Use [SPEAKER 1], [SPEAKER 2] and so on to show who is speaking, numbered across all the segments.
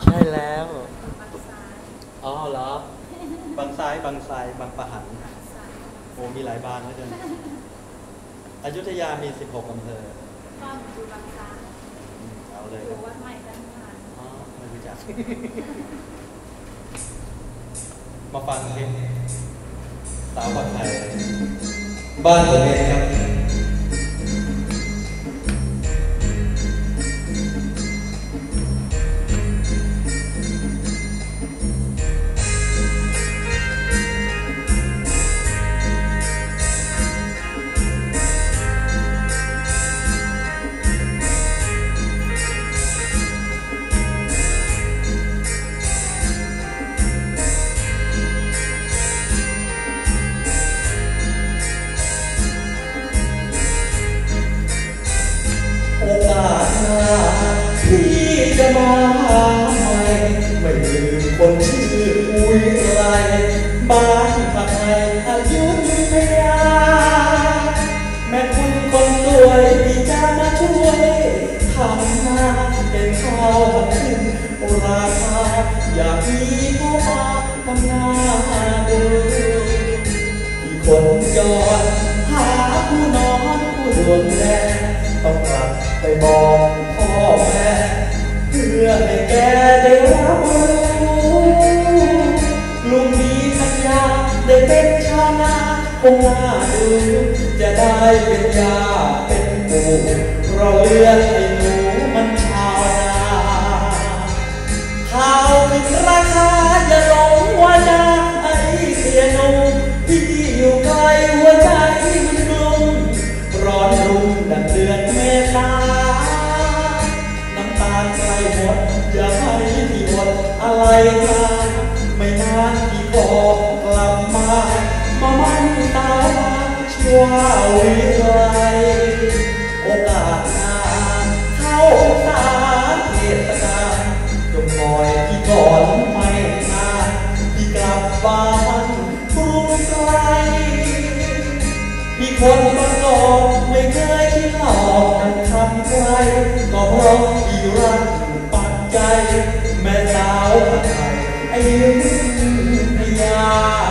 [SPEAKER 1] ใช่แล้วอ๋อเหร
[SPEAKER 2] อบางซ้ายบางทรายบางปะหันโอ้มีหลายบางแล้วกันอยุธยามี16อำเภอ
[SPEAKER 3] ก็อยู่บางซ้าย
[SPEAKER 2] เอาเลย
[SPEAKER 3] อยู่วัดใหม่กันผ่าน
[SPEAKER 2] อ๋อไม่รู้จักมาฟังเพลงสาววัดไทยบ้านผมเองครับโอกาสหน้าพี่จะมาหาใหม่ไม่ลืมคนชื่ออุ้ยไรบ้านผักไห่อยุธยาแม่คุณคนรวยที่จะมาช่วยทำนาเป็นข้าวมันขึ้นราคาอยากมีพ่อมาทำนาดูที่คนยอดหาผู้นอนผู้ดวงแดงต้องกลับไปบอกพ่อแม่เพื่อให้แกได้รับรู้ลุงมีปัญญาได้เป็นชาวนาคงน่าดูจะได้เป็นยาเป็นปู่เพราะเลือดไอ้หนูมันชาวนาข่าวถึงราคาอย่าหลงว่าจะไอ้เสียหนุ่มที่อยู่ไกลหัวใจมันกลุ้มร้อนรุ่มดังเดือนเมษาน้ำตาใกล้หมดอย่าให้พี่อดอะไรมาไม่นานพี่ก็กลับมามันตาชั่ววิไลโอกาสหน้าเข้าสารเทศกาลจงคอยพี่ก่อนไม่นานพี่กลับบ้านกรุงไกลพี่คนบางกอกไม่เคยคิดหลอกกันทำใครก็เพราะพี่รักปักใจแม่สาวไทยไอ้ยุธยา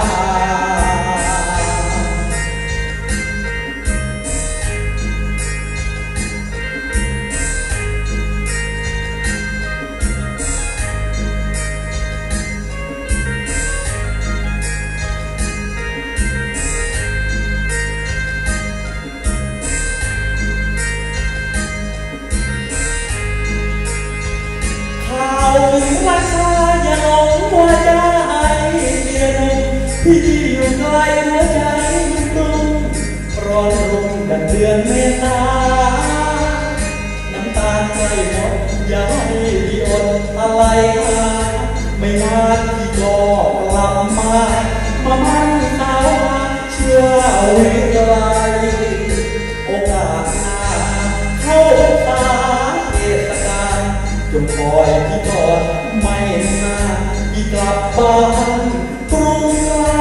[SPEAKER 2] ราคาอย่าหลงว่าจะให้เสียหนุ่มที่อยู่ไกลหัวใจมันกลุ้มร้อนรุ่มดังเดือนเมษาน้ำตาใกล้หมดอย่าให้พี่อดอะไรมาไม่นานพี่ก็กลับมามันสาวเชื่อวิไลโอกาสหน้าเข้าตาเทศกาลจงคอยพี่ก่อนไม่นานพี่กลับบ้านกรุงไกล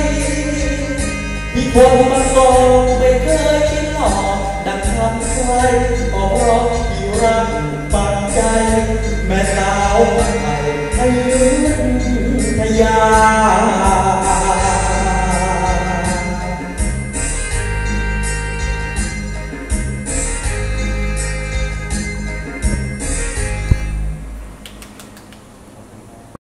[SPEAKER 2] พี่คนมันโตไม่เคยคิดหลอกดังคำใครก็เพราะพี่รักปักใจแม่สาวไทยให้ยุธยา